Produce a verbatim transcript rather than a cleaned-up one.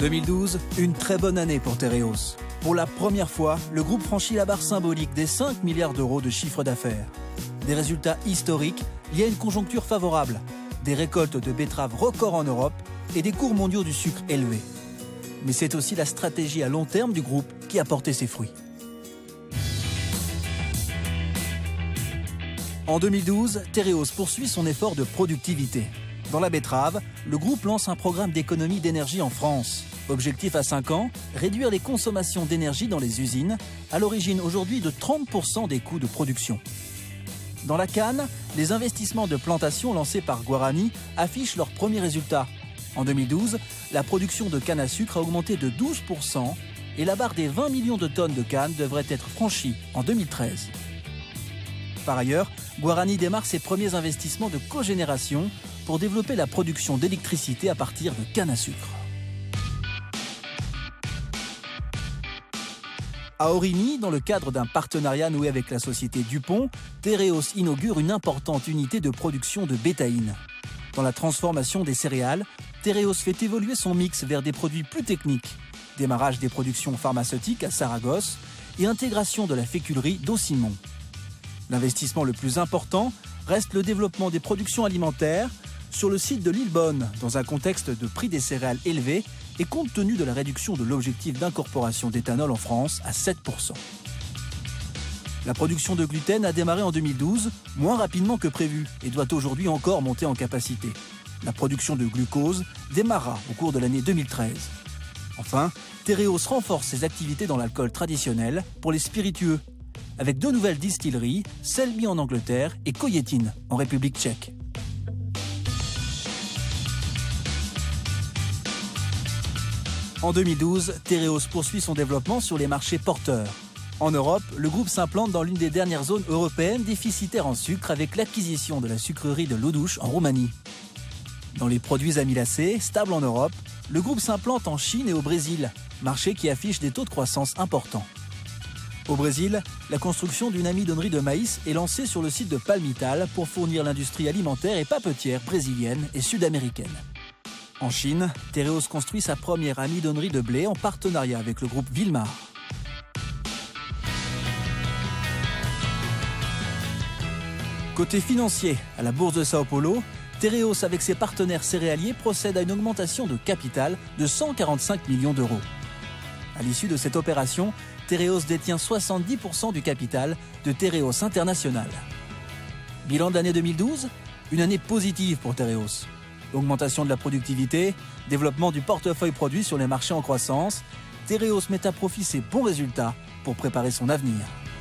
deux mille douze, une très bonne année pour Tereos. Pour la première fois, le groupe franchit la barre symbolique des cinq milliards d'euros de chiffre d'affaires. Des résultats historiques liés à une conjoncture favorable, des récoltes de betteraves records en Europe et des cours mondiaux du sucre élevés. Mais c'est aussi la stratégie à long terme du groupe qui a porté ses fruits. En deux mille douze, Tereos poursuit son effort de productivité. Dans la betterave, le groupe lance un programme d'économie d'énergie en France. Objectif à cinq ans, réduire les consommations d'énergie dans les usines, à l'origine aujourd'hui de trente pour cent des coûts de production. Dans la canne, les investissements de plantation lancés par Guarani affichent leurs premiers résultats. En deux mille douze, la production de canne à sucre a augmenté de douze pour cent et la barre des vingt millions de tonnes de canne devrait être franchie en deux mille treize. Par ailleurs, Guarani démarre ses premiers investissements de cogénération pour développer la production d'électricité à partir de canne à sucre. À Origny, dans le cadre d'un partenariat noué avec la société Dupont, Tereos inaugure une importante unité de production de bétaïne. Dans la transformation des céréales, Tereos fait évoluer son mix vers des produits plus techniques. Démarrage des productions pharmaceutiques à Saragosse et intégration de la féculerie d'Aucimont. L'investissement le plus important reste le développement des productions alimentaires sur le site de Lillebonne, dans un contexte de prix des céréales élevé et compte tenu de la réduction de l'objectif d'incorporation d'éthanol en France à sept pour cent. La production de gluten a démarré en deux mille douze, moins rapidement que prévu, et doit aujourd'hui encore monter en capacité. La production de glucose démarrera au cours de l'année deux mille treize. Enfin, Tereos renforce ses activités dans l'alcool traditionnel pour les spiritueux, avec deux nouvelles distilleries, Selby en Angleterre et Kojetin en République tchèque. En deux mille douze, Tereos poursuit son développement sur les marchés porteurs. En Europe, le groupe s'implante dans l'une des dernières zones européennes déficitaires en sucre avec l'acquisition de la sucrerie de l'Eau-Douche en Roumanie. Dans les produits amylacés, stables en Europe, le groupe s'implante en Chine et au Brésil, marché qui affiche des taux de croissance importants. Au Brésil, la construction d'une amidonnerie de maïs est lancée sur le site de Palmital pour fournir l'industrie alimentaire et papetière brésilienne et sud-américaine. En Chine, Tereos construit sa première amidonnerie de blé en partenariat avec le groupe Wilmar. Côté financier, à la bourse de Sao Paulo, Tereos avec ses partenaires céréaliers procède à une augmentation de capital de cent quarante-cinq millions d'euros. À l'issue de cette opération, Tereos détient soixante-dix pour cent du capital de Tereos International. Bilan de l'année deux mille douze, une année positive pour Tereos. Augmentation de la productivité, développement du portefeuille produit sur les marchés en croissance, Tereos met à profit ses bons résultats pour préparer son avenir.